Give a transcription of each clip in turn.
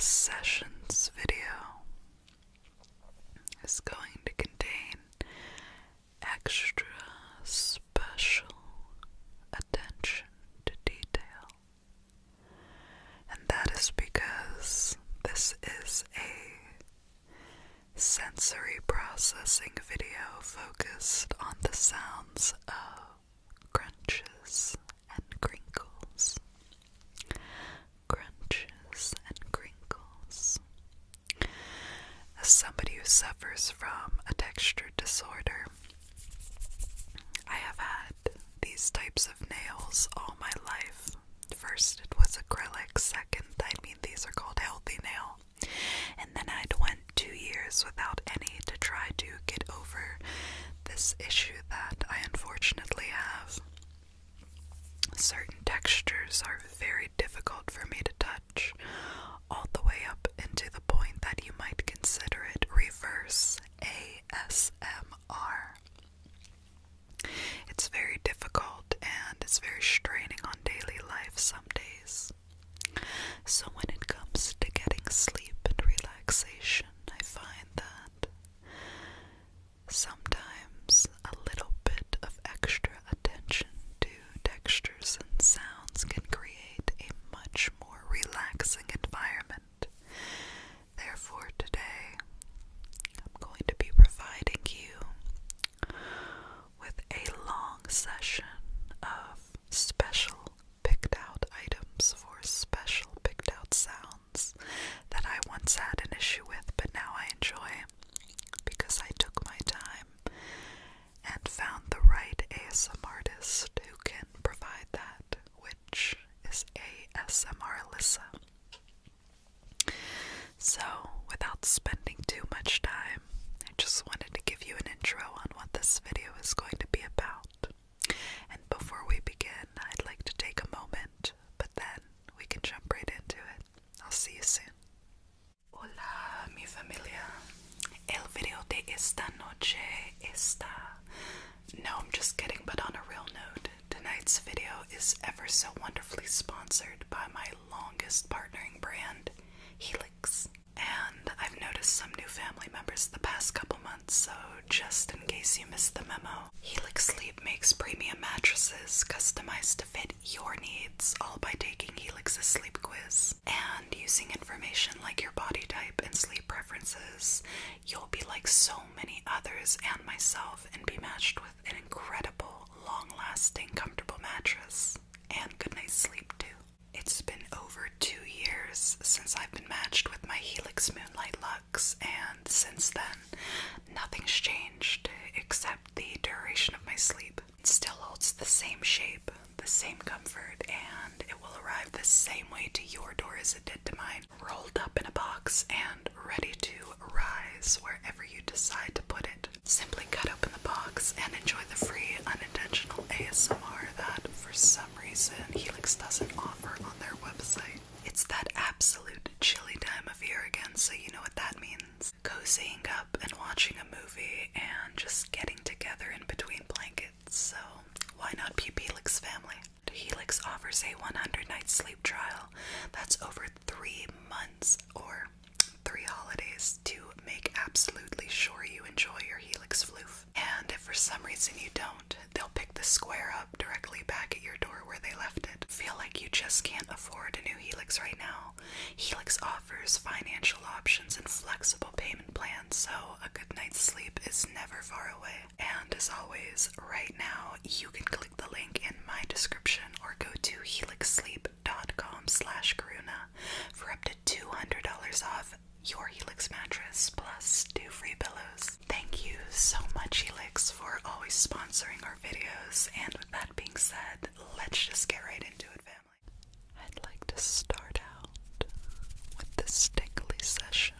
this session's video is going to contain extra special attention to detail. And that is because this is a sensory processing video focused on the sounds of crunches and crinkles. Crunches and crinkles. As somebody who suffers from a texture disorder, I have had these types of nails all my life. First it was acrylic, second, these are called healthy nail. And then I'd went 2 years without any to try to get over this issue that I unfortunately have. Certain textures are very difficult for me to touch, all the way up into the point that you might consider it reverse ASMR. It's very difficult and it's very straining on daily life some days. So when it comes to getting sleep and relaxation, I find that sometimes a little bit of extra attention to textures and sounds can create a much more relaxing environment. Therefore, today, I'm going to be providing you with a long session of special picked out items for special picked out sounds that I once had an issue with, but now I enjoy because I took my time and found the right ASMR artist who can provide that, which is ASMR Alyssa. So, without spending too much time, I just wanted to give you an intro on what this video is going to be about. And before we begin, I'd like to take a moment, but then we can jump right into it. I'll see you soon. Hola, mi familia. El video de esta noche está... No, I'm just kidding, but on a real note, tonight's video is ever so wonderfully sponsored by my longest partnering brand, Helix. And I've noticed some new family members the past couple months, so just in case you missed the memo, Helix Sleep makes premium mattresses customized to fit your needs, all by taking Helix's sleep quiz. And using information like your body type and sleep preferences, you'll be like so many others and myself and be matched with an incredible, long-lasting, comfortable mattress and good night's sleep too. It's been over 2 years since I've been matched with my Helix Moonlight Luxe, and since then, nothing's changed except the duration of my sleep. It still holds the same shape, the same comfort, and it will arrive the same way to your door as it did to mine, rolled up in a box and ready to rise wherever you decide to put it. Simply cut open the box and enjoy the free, unintentional ASMR that, for some reason, Helix doesn't offer on their website. It's that absolute chilly time of year again, so you know what that means. Cozying up and watching a movie and just getting together in between blankets, so why not be Helix family? Helix offers a 100-night sleep trial that's over 3 months or 3 holidays to make absolutely sure you enjoy your Helix floof. And if for some reason you don't, they'll pick the square up directly back at your door where they left it. Feel like you just can't afford a new Helix right now? Helix offers financial options and flexible payment plans, so a good night's sleep is never far away. And as always, right now, you can click the link in my description or go to helixsleep.com/Karuna for up to $200 off your Helix mattress plus 2 free pillows. Thank you so much, Helix, for always sponsoring our videos. And with that being said, let's just get right into it, family. I'd like to start out with this tingly session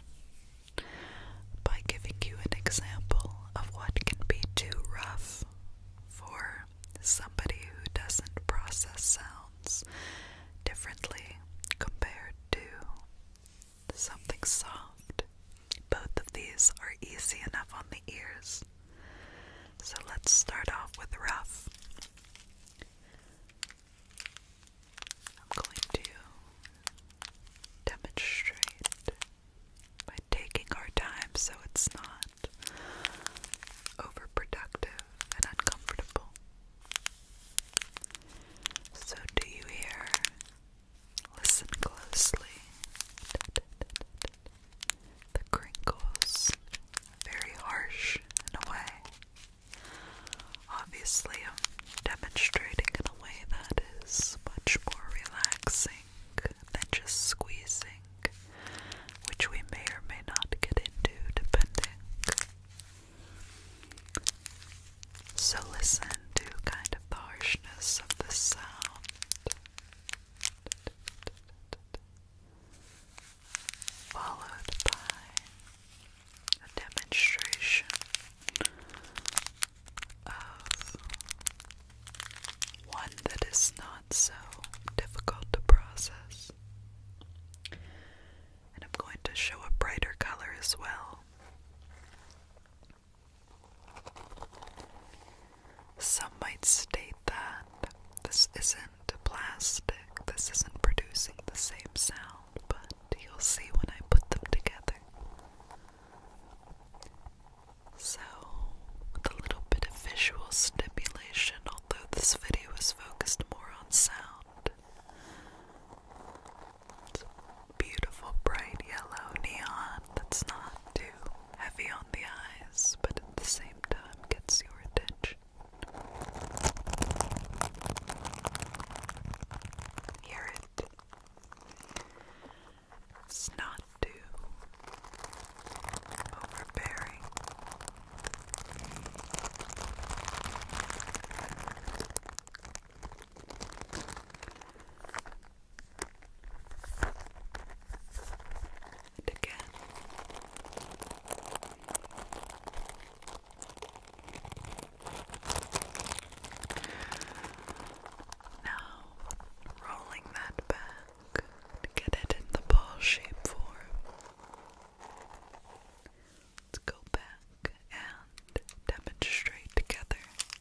by giving you an example of what can be too rough for somebody who doesn't process sounds differently compared to something soft. Both of these are easy enough on the ears. So let's start off with rough. I'm going to demonstrate time so it's not overproductive and uncomfortable. So do you hear? Listen closely. The crinkles, very harsh in a way. Obviously, I'm demonstrating in a way that is much more relaxing than just squeezing, which we may or may not get into depending. So listen to kind of the harshness of the sound, followed by a demonstration of one that is not so difficult to process. And I'm going to show a brighter color as well. Some might state that this isn't plastic, this isn't producing the same sound, but you'll see when I put them together. So, with a little bit of visual stimulation, although this video is focused more on sound. It's a beautiful bright yellow neon that's not too heavy on the eyes, but at the same time gets your attention. Hear it. It's not too overbearing. And again, now rolling that back to get it in the ball shape form. Let's go back and demonstrate together.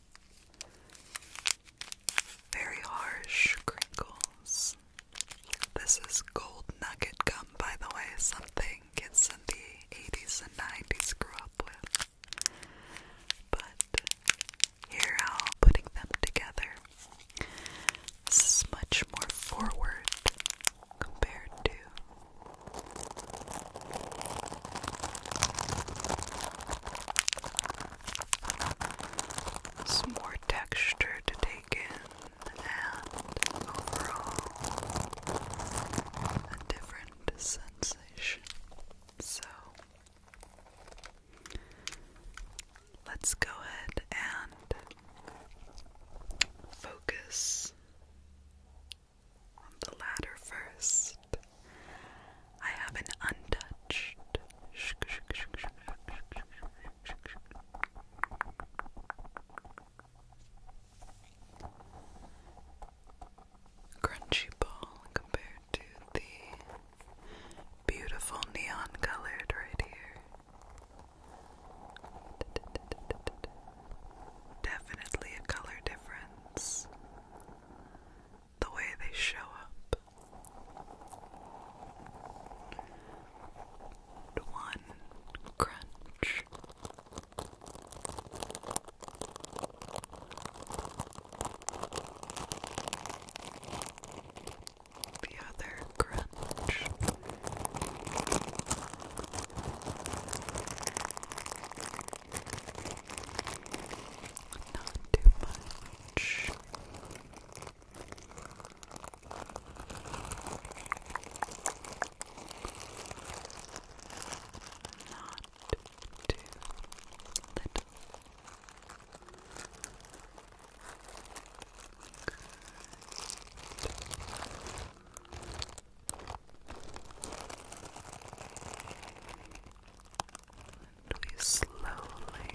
Very harsh crinkles. This is gold nugget gum, by the way, something kids in the 80s and 90s grew up with. But here how putting them together, this is much more forward compared to some more texture to take in, and overall a different sensation. So let's go ahead and focus on the latter first. I have an untouched crunchy ball compared to the beautiful neon colored right here. Definitely a color difference. The way they show up. And one crunch. The other crunch. Not too much. Not too little. And we slowly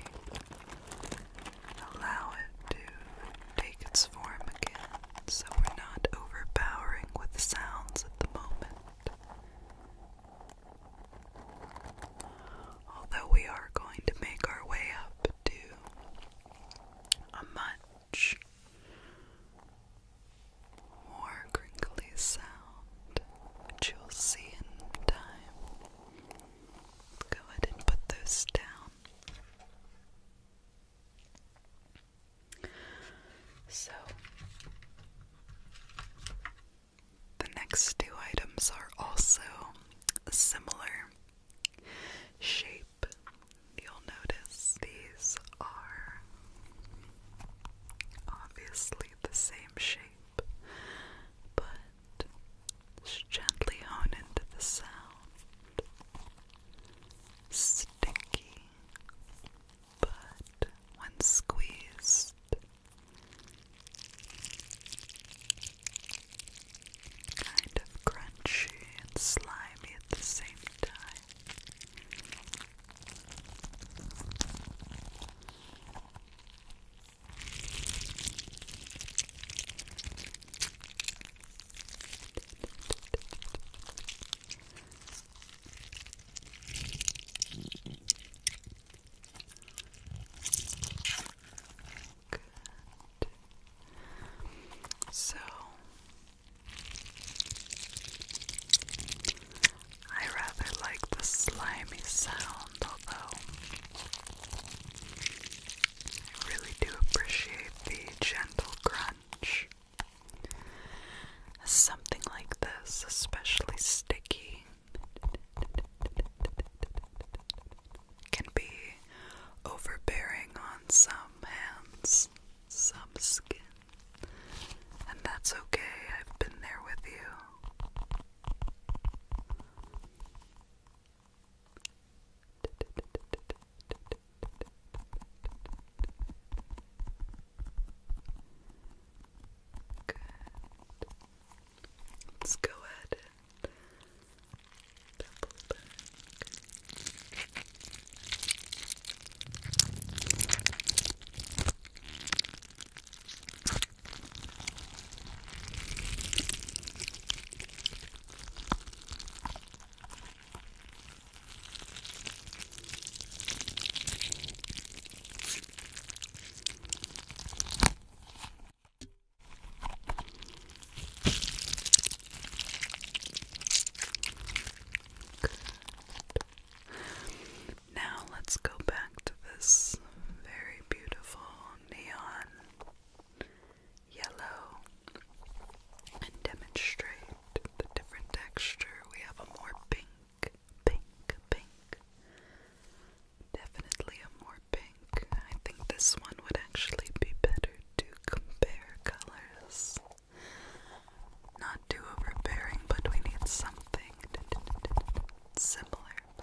allow it to take its form again, so we're not overpowering with sounds at the moment. Although we are going to make our way up to a much more crinkly sound, which you'll see in time. Go ahead and put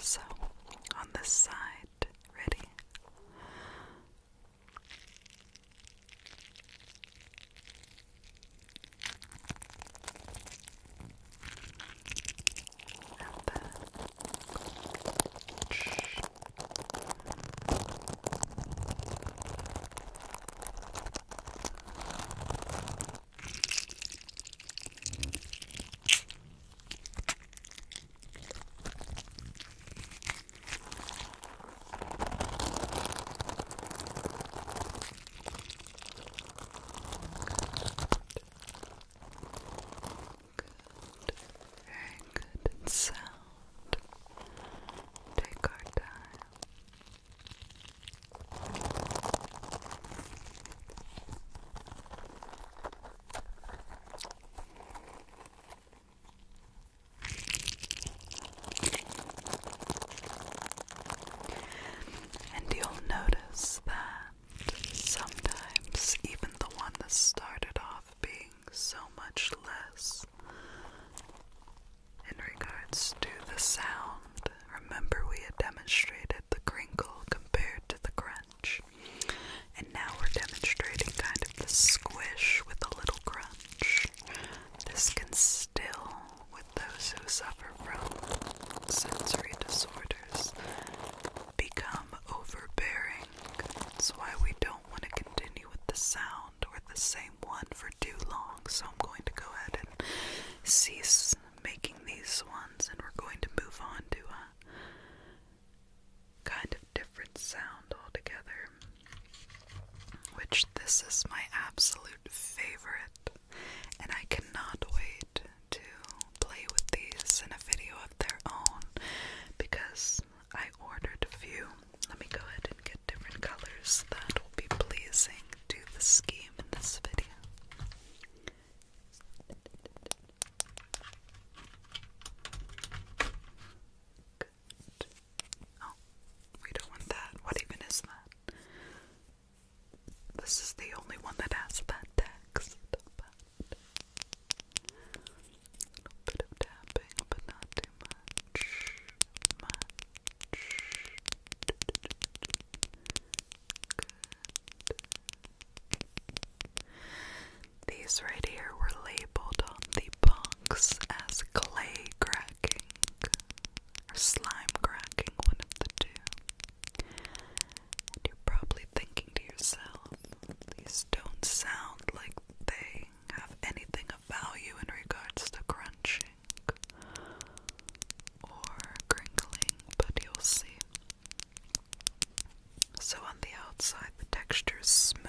So, on this side, ready? Very good and sound. Take our time. And you'll notice that sometimes even the one that started off being so much less in regards to the sound. Remember, we had demonstrated the crinkle compared to the crunch, and now we're demonstrating kind of the squish with a little crunch. This can still, with those who suffer from sensory disorders, become overbearing. That's why we don't want to continue with the sound or the same one for too long. So I'm going to go ahead and cease making these ones, and we're going to move on to a kind of different sound altogether, which this is my absolute favorite, and I cannot wait to play with these in a video of their own because I ordered a few. Let me go ahead and get different colors that will be pleasing to the scheme in this video. Good. Oh, we don't want that. What even is that? This is the only one that has that text, but a little bit of tapping, but not too much. These right here were labeled on the box as clay cracking or slime cracking, one of the two. And you're probably thinking to yourself, these don't sound like they have anything of value in regards to crunching or crinkling, but you'll see. So on the outside, the texture is smooth.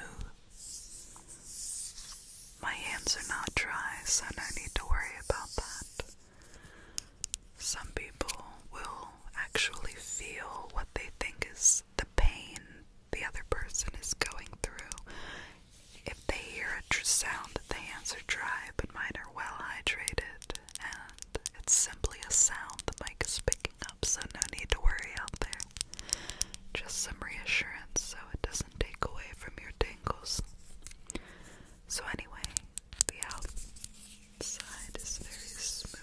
My hands are not dry, so no need to worry about that. Some people will actually feel what they think is the pain the other person is going through if they hear a sound that the hands are dry, but mine are well hydrated, and it's simply a sound the mic is picking up, so no need to worry out there. Just some reassurance so it doesn't take away from your tingles. So anyway, the outside is very smooth.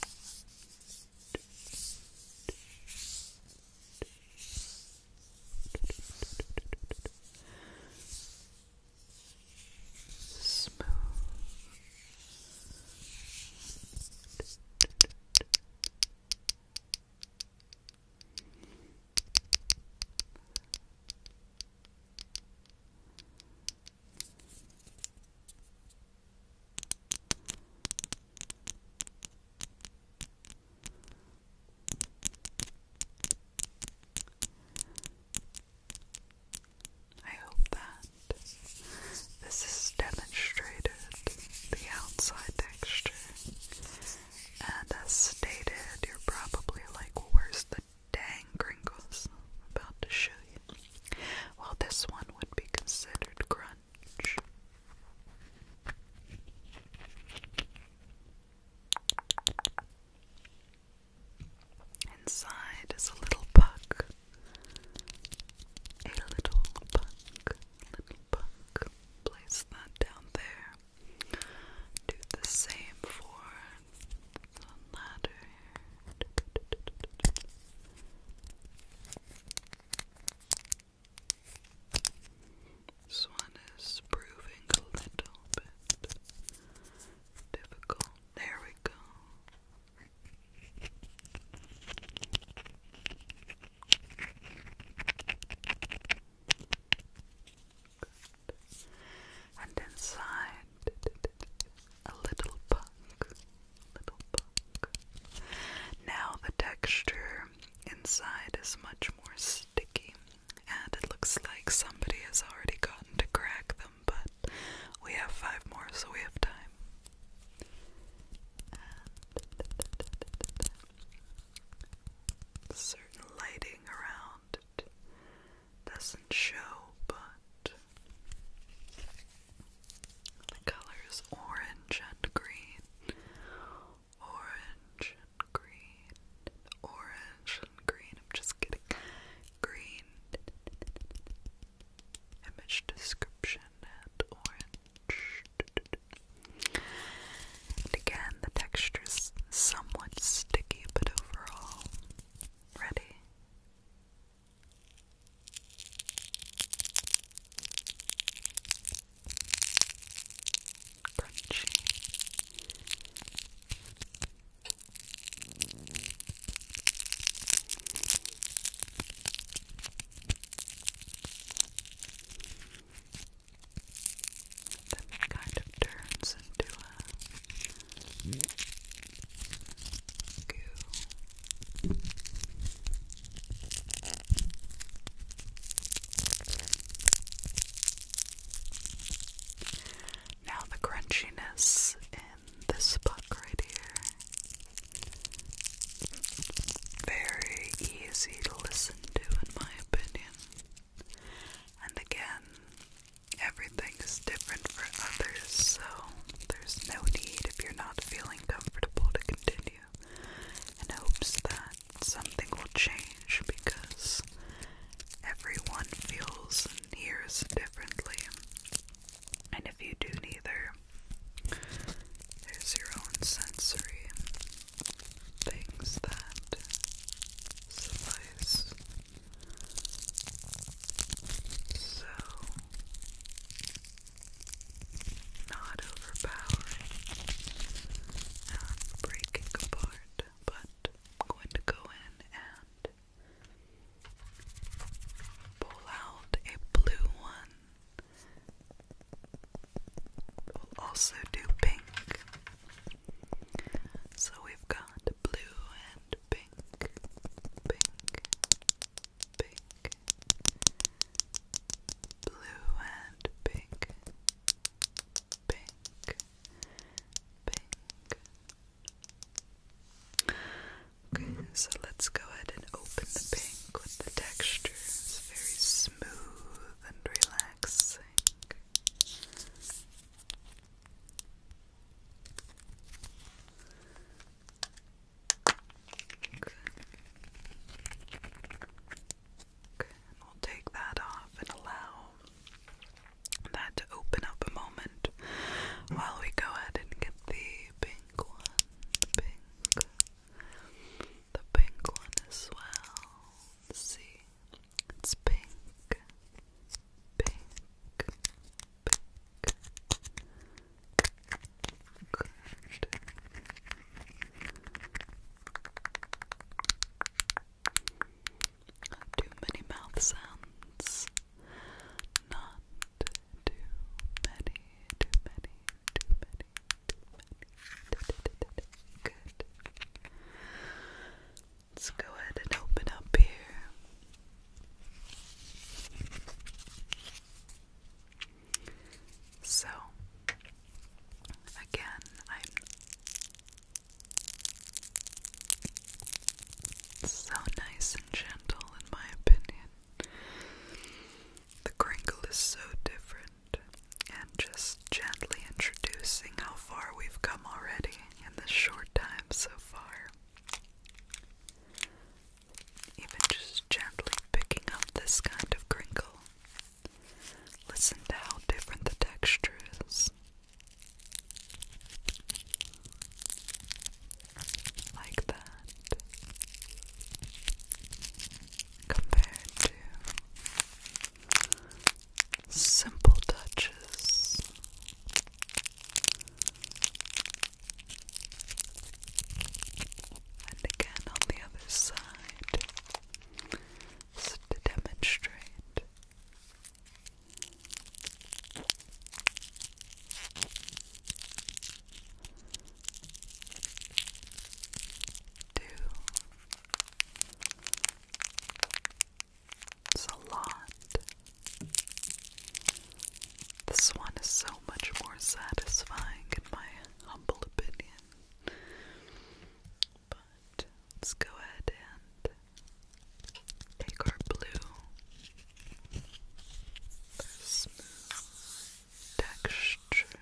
Smooth. I hope that this has demonstrated the outside texture, and as stated, you're probably like, well, where's the dang crinkles I'm about to show you? Well, this one would be considered crunch. Inside is a little puck. A little puck. Place that down there. Do the same for the ladder. this kind of crinkle. Listen to how different the texture is. Like that. Compared to simple touches. And again on the other side, just to demonstrate. It's a lot. This one is so much more satisfying in my humble opinion. But let's go ahead and take our blue, smooth texture.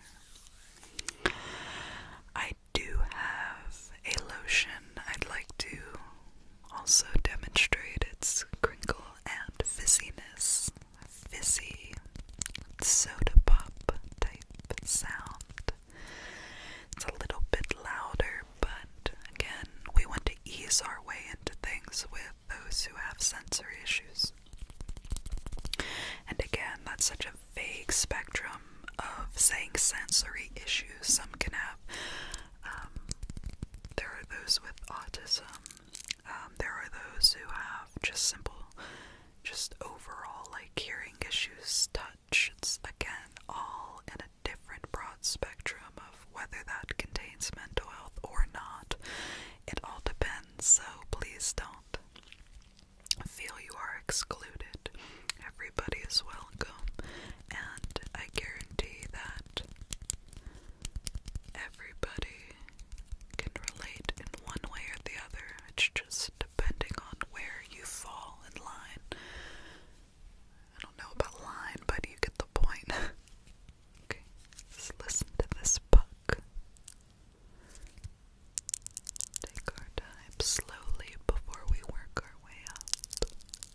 I do have a lotion I'd like to also demonstrate its crinkle and fizziness. Fizzy soda pop type sound. It's a little bit louder, but again, we want to ease our way into things with those who have sensory issues. And again, that's such a vague spectrum of saying sensory issues. Some can have, there are those with autism, there are those who have just overall like hearing issues, touch. It's again all in a different broad spectrum of whether that contains mental health or not. It all depends, so please don't feel you are excluded. Everybody is welcome, and I guarantee that everybody can relate in one way or the other. It's just depending on where you fall in line. I don't know about line, but you get the point. Okay, let's listen to this puck. Take our time slowly before we work our way up.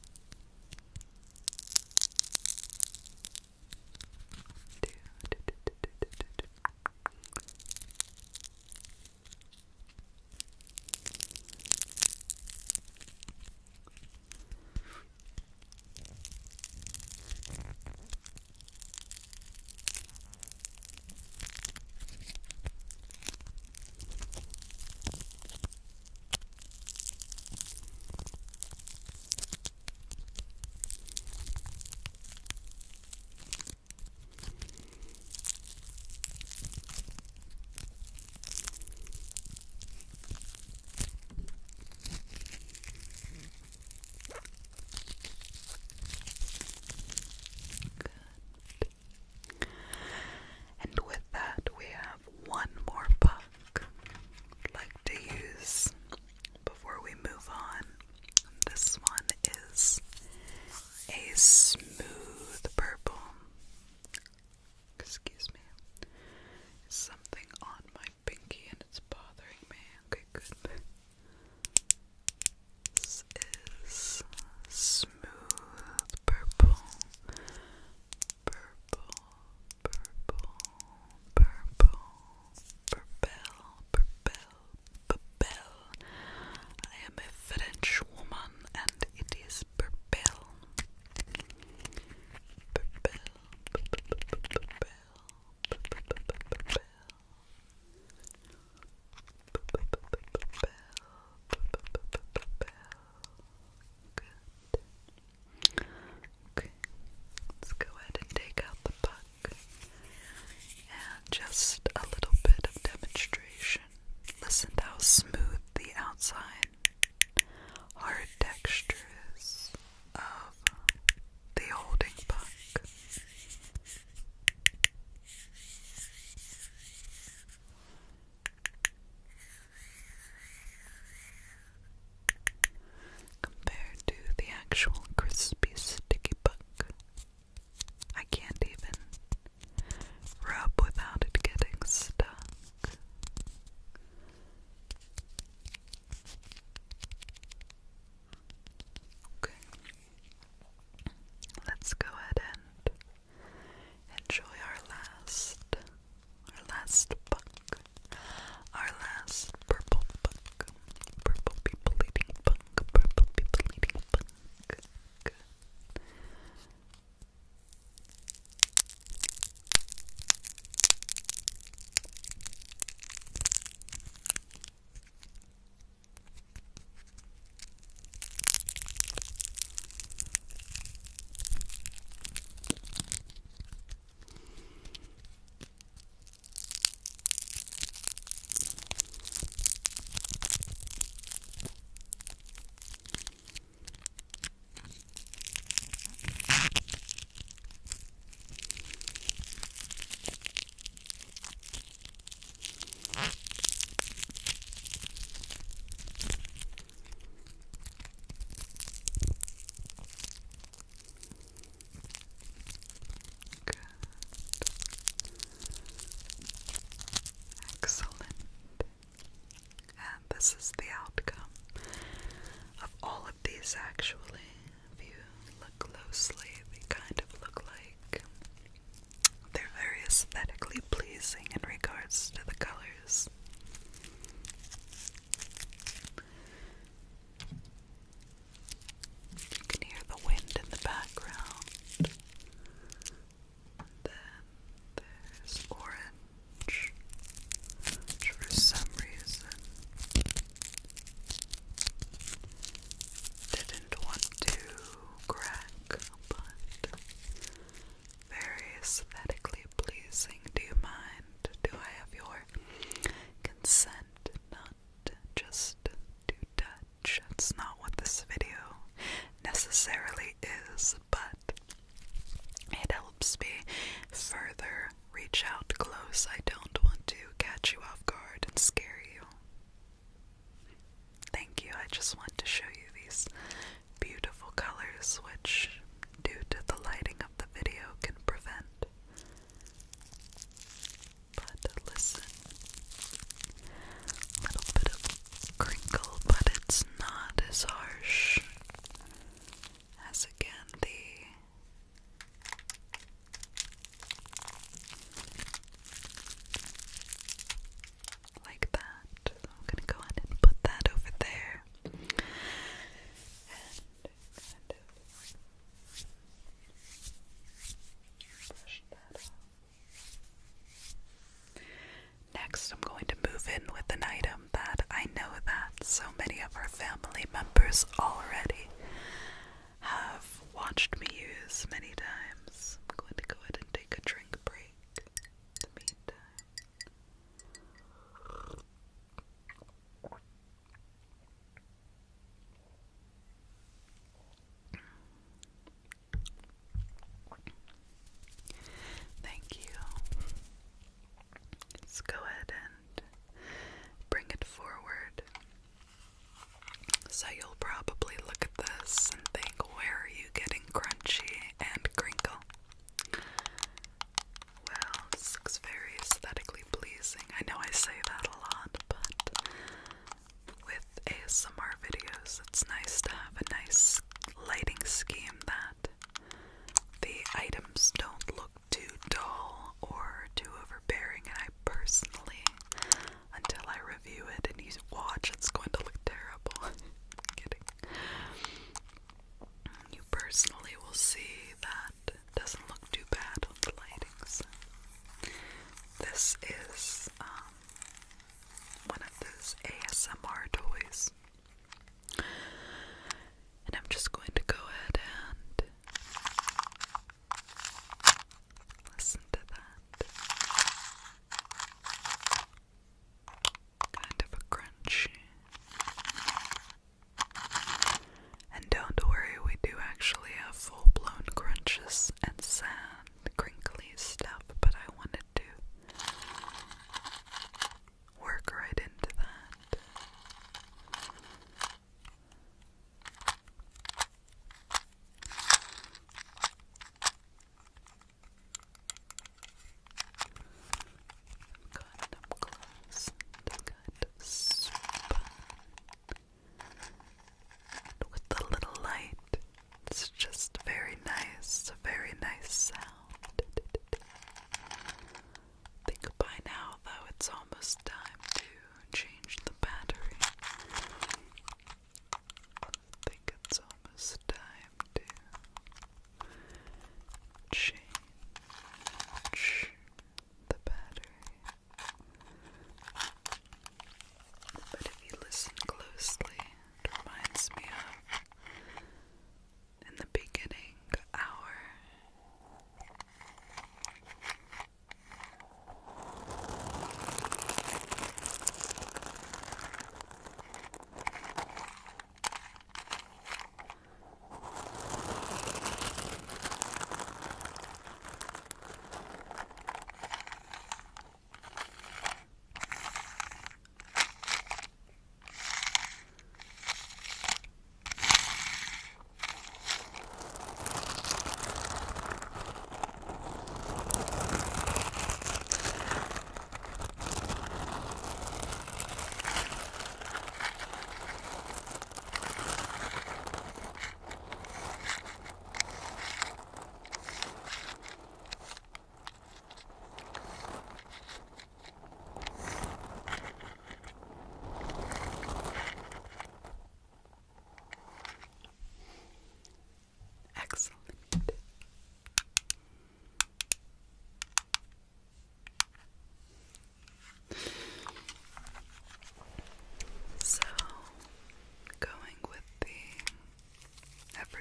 And with that, we have one more puck I'd like to use before we move on. This one is a smooth purple. Excuse me. Something on my pinky and it's bothering me. Okay, good. This is smooth purple. Purple, purple, purple, purple. I am a French woman and it is purple. Okay, let's go ahead and take out the puck. And just a little bit of demonstration. Listen to how smooth the outside hard texture is of the holding puck. Compared to the actual crispy sticky puck. I can't even rub without it getting stuck. Okay. these actually, if you look closely, they kind of look like they're very aesthetically pleasing in regards to the colors. You can hear the wind in the background. And then there's orange, which for some reason didn't want to crack, but very aesthetically pleasing. Do you mind? Do I have your consent not just to touch? It's not what this video necessarily is, but it helps me further reach out close. I don't want to catch you off guard and scare you. Thank you. I just want to show you these beautiful colors, which, due to the lighting of the video, can prevent. But listen, a little bit of crinkle, but it's not as harsh as, again, like that. I'm gonna go ahead and put that over there. And kind of brush that off. Next, I'm going to move in with an item that I know that so many of our family members already have watched me use many times. I'm going to go ahead and take a drink break in the meantime. Thank you. Let's go ahead and bring it forward. So you'll probably look at this and think, where are you getting crunchy and crinkle? Well, this looks very aesthetically pleasing. I know I say that a lot, but with ASMR videos, it's nice to have a nice lighting scheme that the items don't look too dull or too overbearing, and I personally, until I review it and you watch, it's going to look terrible. I'm kidding.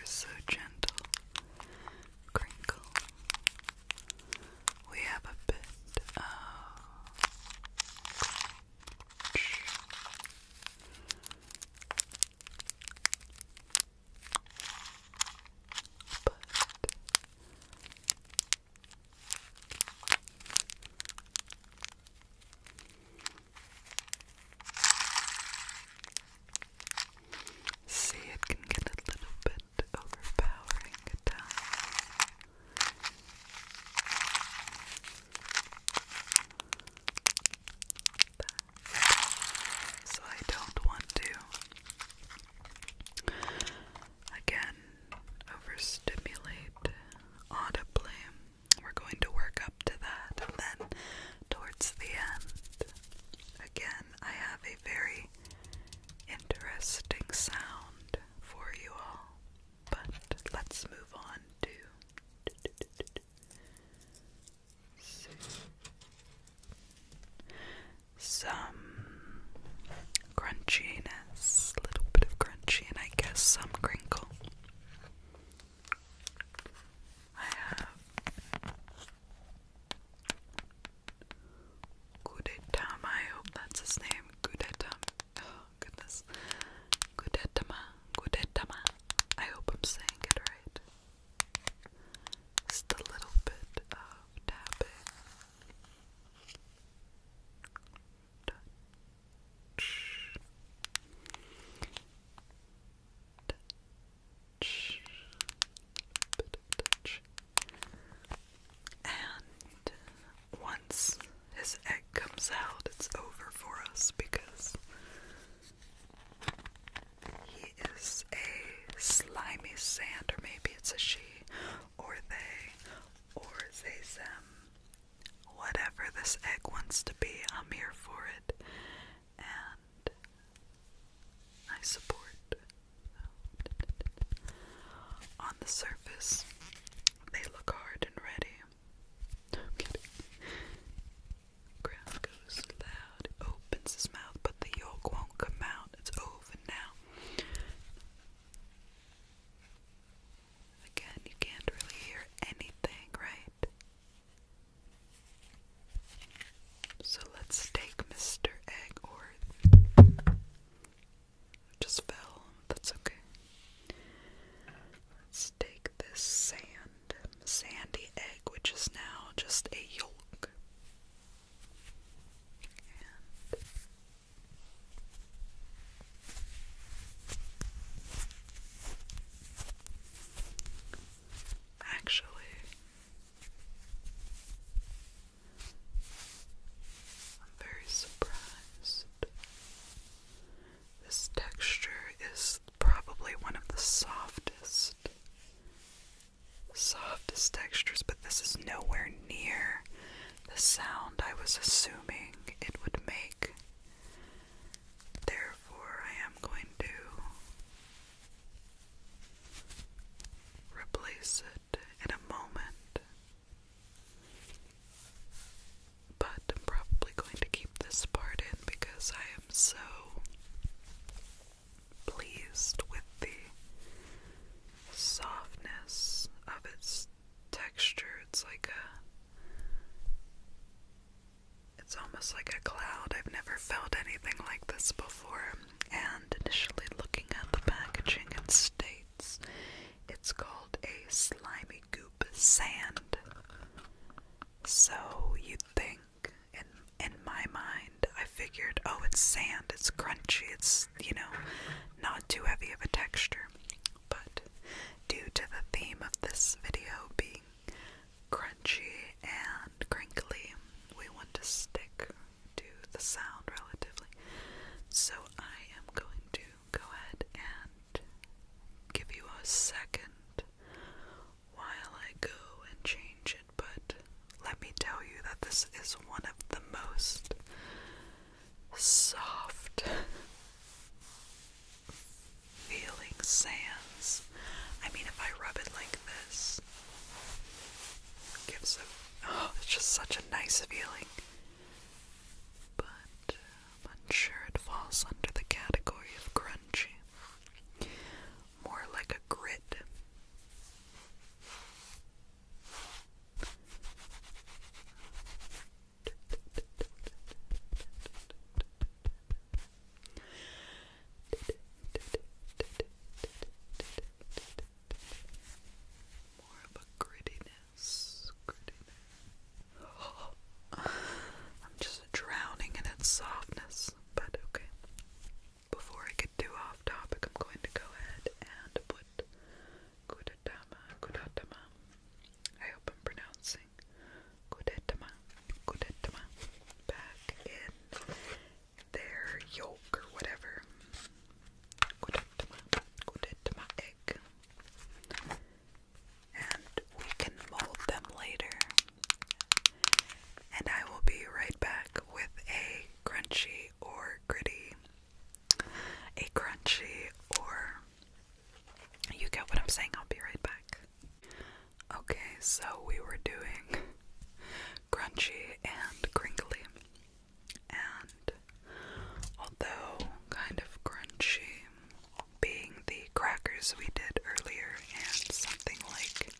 so gentle crinkle. We have a bit of but see, it can get a little bit overpowering at times. So I don't want to, again, overstimulate audibly. We're going to work up to that, and then towards the end, again, I have a very interesting sound for you all. But let's move on to some crunchiness, a little bit of crunchy, and I guess some crinkle. I have Gudetama, I hope that's his name. Gudetama. Oh goodness. Gudetama. I hope I'm saying it right. Just a little bit of tapping. And once his egg comes out, it's over for us because he is a slimy sand, or maybe it's a she, or they, or they, them. Whatever this egg wants to be, I'm here for it, and I support. On the surface, they look hard and ready. I'm kidding. Graf goes loud, opens his mouth, but the yolk won't come out. It's over now. Again, you can't really hear anything, right? So let's take Mr. Egg, or just fell. That's okay. Let's take this sandy egg, which is now just a yolk. And actually, I'm very surprised. This texture is probably one of the softest textures, but this is nowhere near the sound I was assuming it would make. Therefore, I am going to replace it in a moment. But I'm probably going to keep this part in because I am so pleased with the softness of its texture. It's almost like a cloud. I've never felt anything like this before. And initially looking at the packaging, it states it's called a slimy goop sand. So you'd think, in my mind, I figured, oh, it's sand, it's crunchy, it's, not too heavy of a texture. But due to the theme of this video being crunchy and crinkly, we want to stick to the sound relatively. So I am going to go ahead and give you a second while I go and change it, but let me tell you that this is one of the most soft feeling sands. I mean, if I rub it like this, it gives it's just such a nice feeling. But I'm unsure it falls under the category of crunchy. More like a grit I'm saying I'll be right back. Okay, so we were doing crunchy and crinkly, and although kind of crunchy being the crackers we did earlier, and something like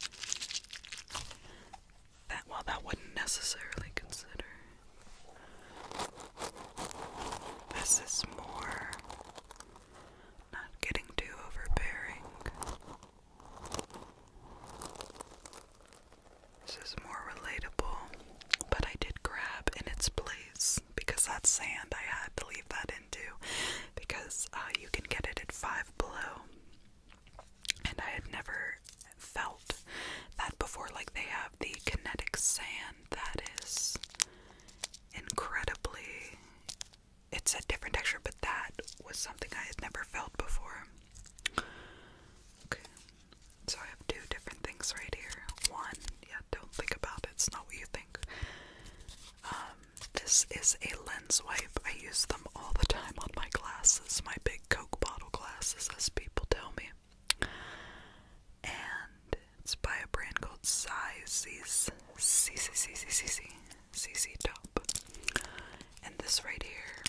that, well, that wouldn't necessarily consider. This is more not getting too overbearing. This is more relatable, but I did grab in its place, because that sand I had to leave that into, because you can get it at Five Below, and I had never felt that before. Like, they have the kinetic sand that is incredibly, it's a different texture, but that was something I had never felt before. Okay, so I have two different things right here. One, yeah, don't think about it, it's not what you think. This is a lens wipe. I use them all the time on my glasses, my big Coke bottle glasses, as people tell me. And it's by a brand called CC Top. And this right here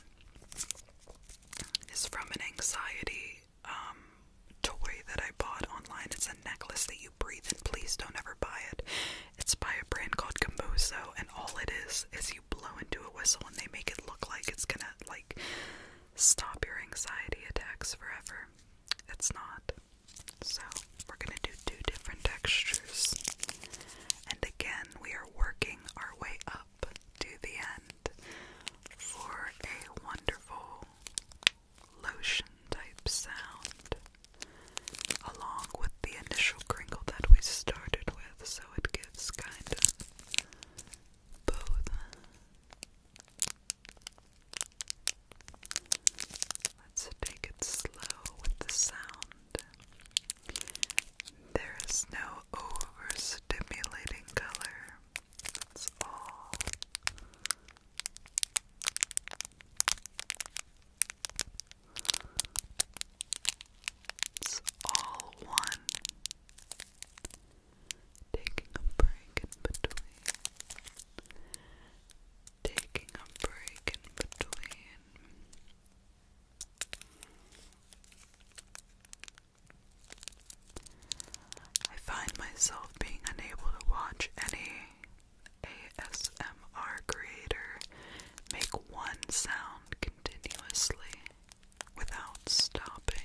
is from an anxiety toy that I bought online. It's a necklace that you breathe in. Please don't ever buy it. It's by a brand called Camuso, and all it is you blow into a whistle and they make it look like it's gonna, like, stop your anxiety attacks forever. It's not. So we're gonna do two different textures, and again we are working our way up to the end for a wonderful lotion type sound, along with the initial crinkle that we started with, so it gives kind of both. Let's take it slow with the sound. There is no overstimulating color. It's all one. Taking a break in between. Taking a break in between. I find myself being unable to watch any ASMR creator make one sound continuously without stopping,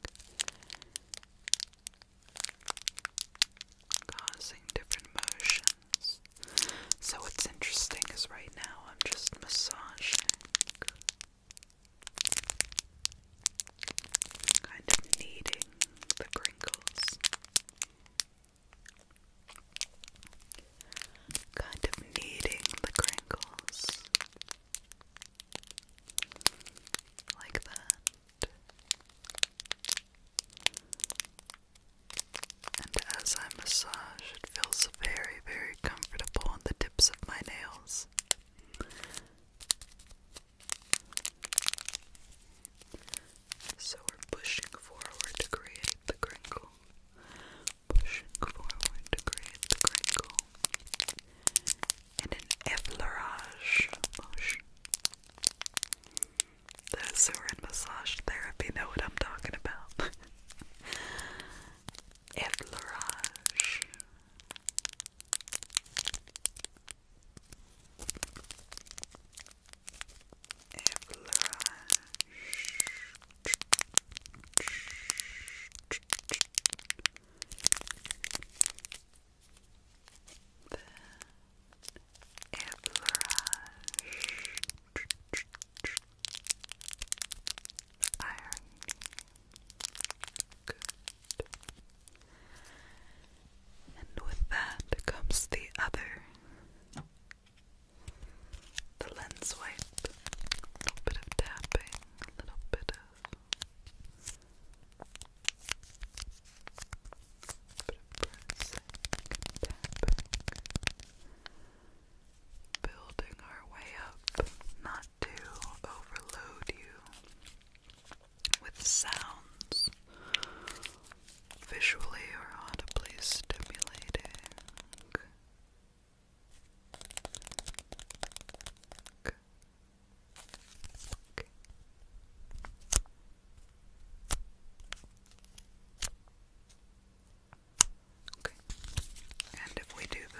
causing different motions. So what's interesting is right now I'm just massaging, kind of kneading the crinkles.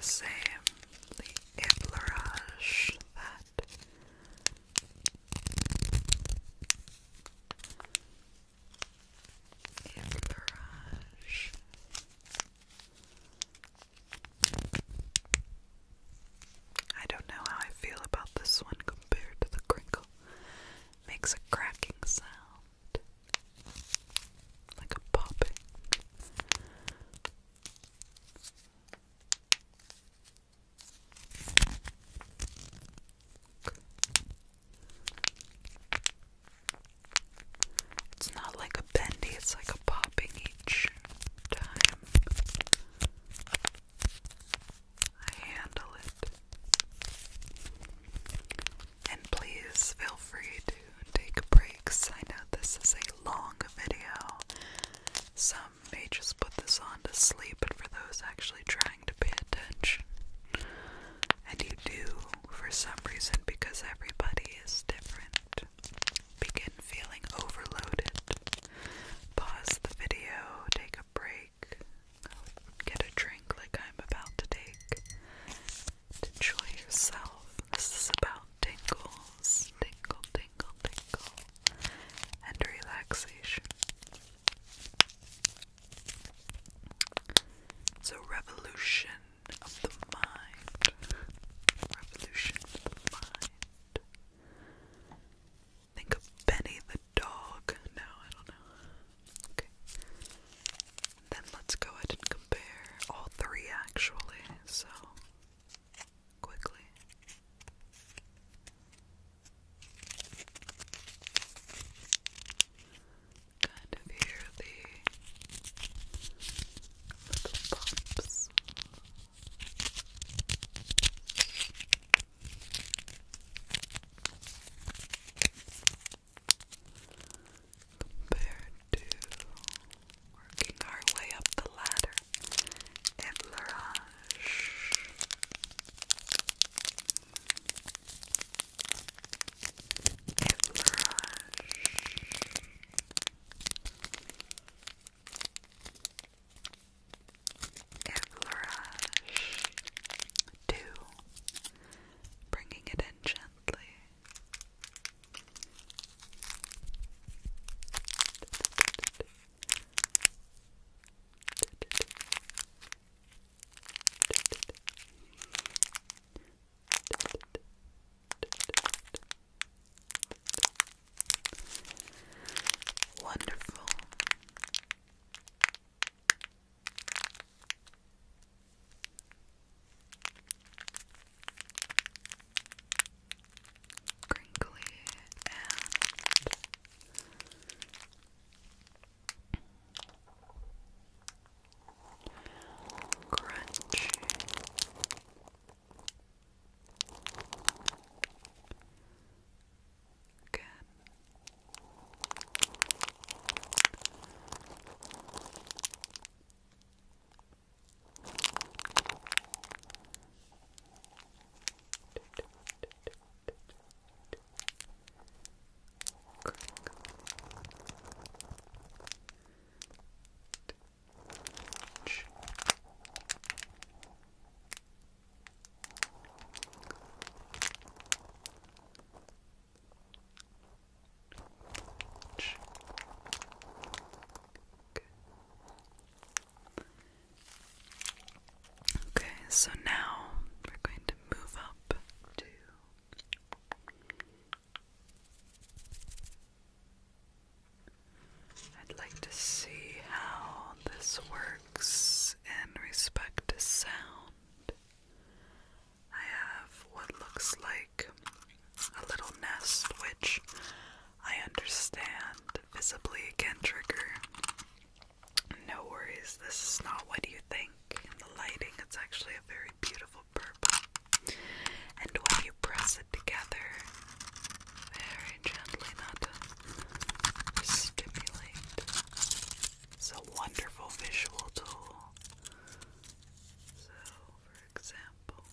same, the effleurage that effleurage. I don't know how I feel about this one compared to the crinkle. Makes a cracking sound, like a popping. It's not like a bendy, it's like a popping each time I handle it. And please feel free to take breaks. I know this is a long video. Some may just put this on to sleep, but for those actually trying to pay attention, and you do for some reason because everybody is different, begin feeling overloaded, pause the video, take a break, get a drink like I'm about to take, and enjoy yourself. This is about tingles, tingle, tingle, tingle, and relaxation. It's a revolution of the mind. Revolution of the mind. Think of Benny the dog. No, I don't know. Okay. Then let's go ahead and compare all three actually. So, quickly. Kind of hear the little bumps. Compared to working our way up the ladder, effleurage. Effleurage 2, bringing it in gently. Wonderful. Crinkly and crunchy. Again. Okay, so now we're going to move up to I'd like to see how this works in respect to sound. I have what looks like a little nest, which I understand visibly can trigger. No worries, this is not what you think. In the lighting, it's actually a very beautiful purple. And when you press it together, very gently, not to stimulate, it's a wonderful visual tool. So, for example,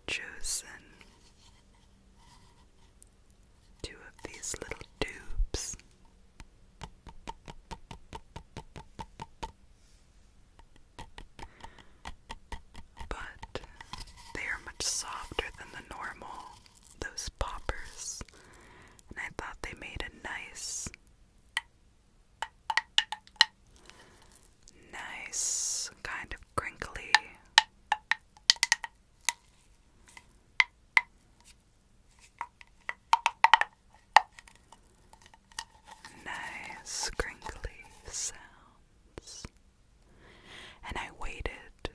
chosen two of these little tubes. But they are much softer than the normal, those poppers, and I thought they made a nice kind of crinkly crinkly sounds. And I waited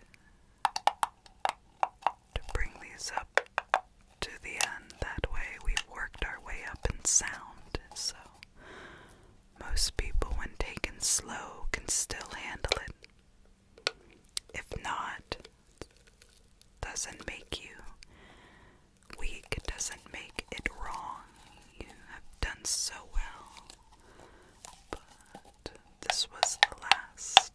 to bring these up to the end. That way we've worked our way up in sound, so most people, when taken slow, can still handle it. If not, doesn't make you weak, it doesn't make it wrong. You have done so well. But this was the last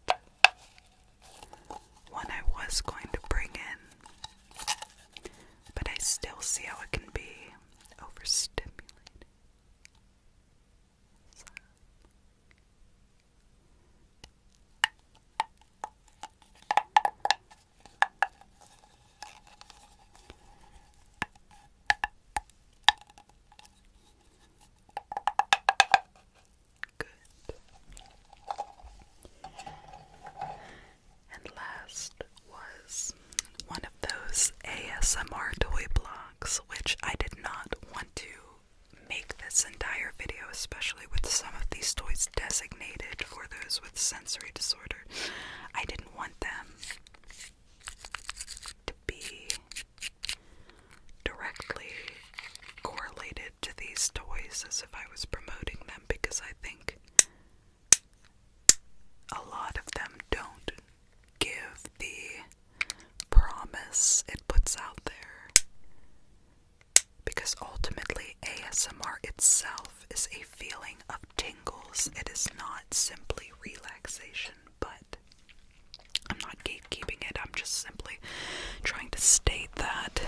one I was going to bring in. But I still see how it can be overstimulating. And last was one of those ASMR toy blocks, which I did not want to make this entire video, especially with some of these toys designated for those with sensory disorder. I didn't want them to be directly correlated to these toys as if I was promoting them, because I think a lot of them don't give the promise it puts out there, because ultimately ASMR itself is a feeling of tingles. It is not simply relaxation, but I'm not gatekeeping it. I'm just simply trying to state that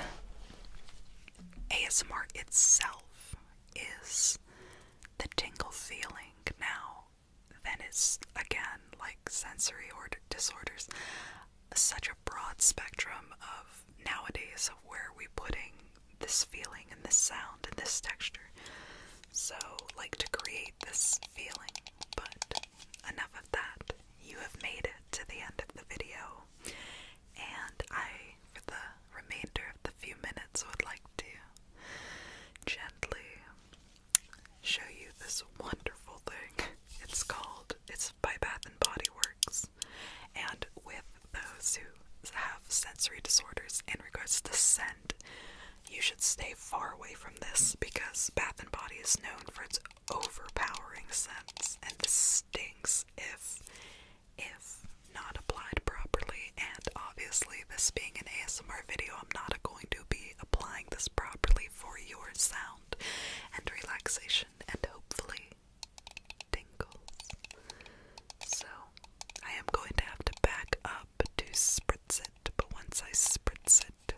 ASMR itself is the tingle feeling. Now, then it's, again, like sensory disorders, such a broad spectrum of nowadays of where we putting this feeling and this sound and this texture. So, like, to create this feeling. But enough of that. You have made it to the end of the video, and I, for the remainder of the few minutes, would like to gently show you this wonderful thing. It's by Bath and Body Works, and with those who have sensory disorders in regards to scent, you should stay far away from this, because Bath and Body is known for its overpowering scents, and this stinks if not applied properly. And obviously, this being an ASMR video, I'm not going to be applying this properly for your sound and relaxation and hopefully tingles. So I am going to have to back up to spritz it, but once I spritz it,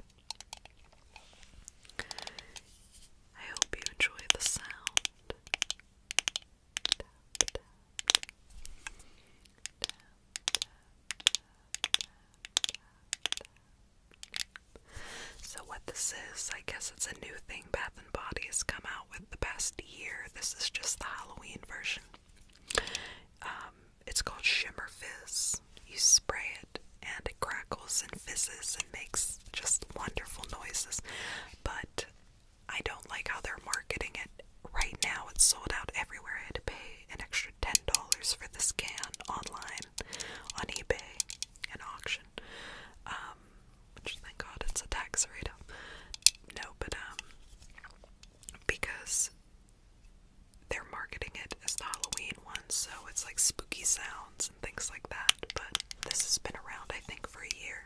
I hope you enjoy the sound. So what this is, I guess it's a new thing Bath and Body has come out with the past year. This is just the Halloween version. It's called Shimmer Fizz. You spray it and it crackles and fizzes and makes just wonderful noises. But I don't like how they're marketing it. Right now it's sold out everywhere. I had to pay an extra $10 for this can online on eBay and auction. Which, thank God, it's a tax write-off. No, but because they're marketing it as the Halloween one, so it's like spooky sounds and things like that. But this has been around, I think, for a year.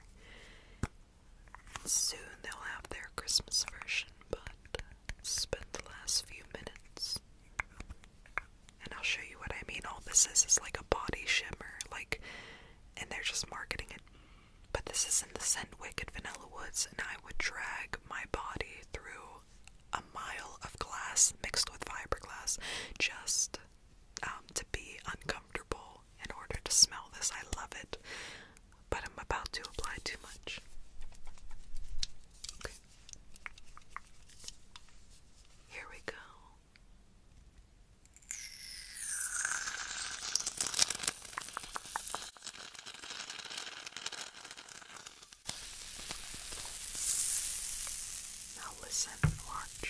Soon they'll have their Christmas version, but spend the last few minutes and I'll show you what I mean. All this is like a body shimmer, like, and they're just marketing it. But the This is in the scent Wicked Vanilla Woods, and I would drag my body through a mile of glass mixed with fiberglass just to be uncomfortable in order to smell this. I love it, but I'm about to apply too much. Okay. Here we go. Now listen and watch.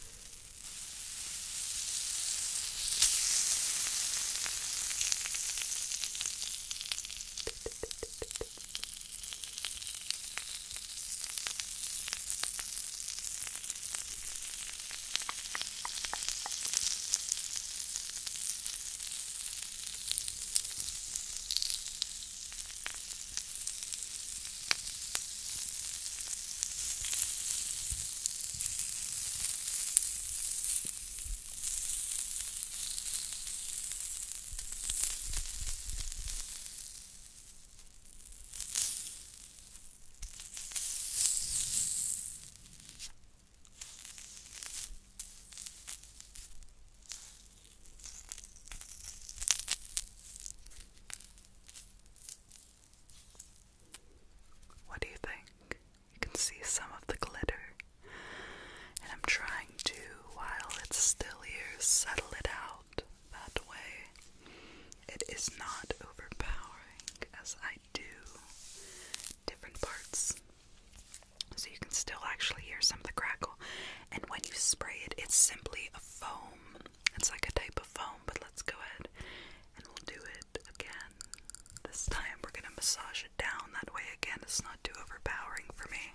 What do you think? You can see some of the glitter, and I'm trying to, while it's still here, settle it out that way. It is not overpowering as I do different parts, so you can still actually hear some of the crackle. And when you spray it, it's simply a foam. It's like a type of foam, but let's go ahead and we'll do it again. This time we're gonna massage it down, that way again it's not too overpowering for me.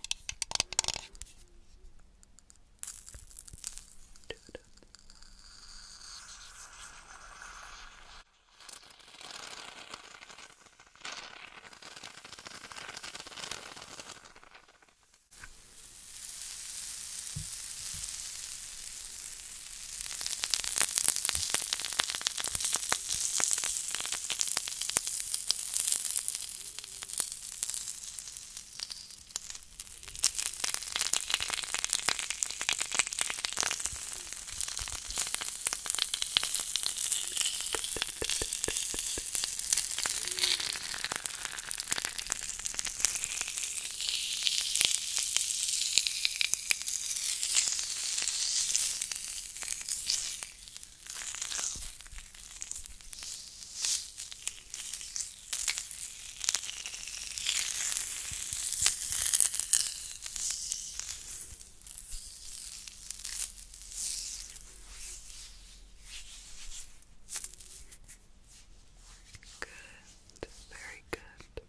Very good.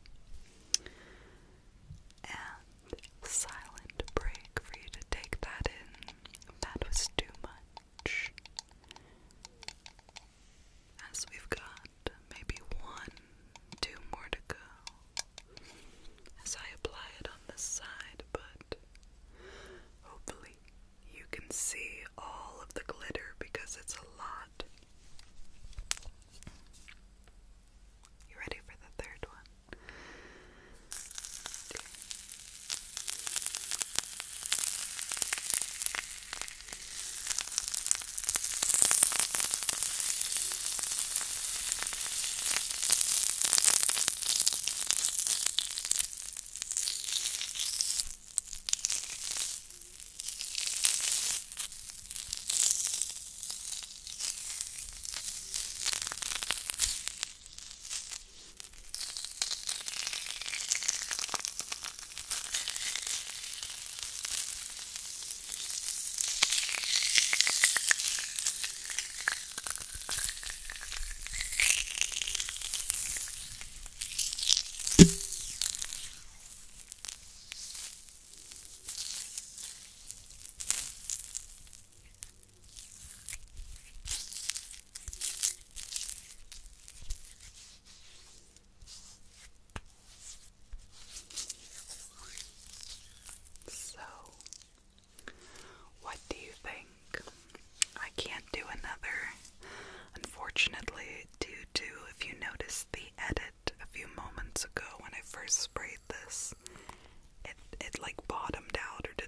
And silent break for you to take that in. That was too much. As we've got maybe 2 more to go as I apply it on this side, but hopefully you can see all of the glitter because it's a lot. You ready for the third one? Okay.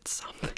something.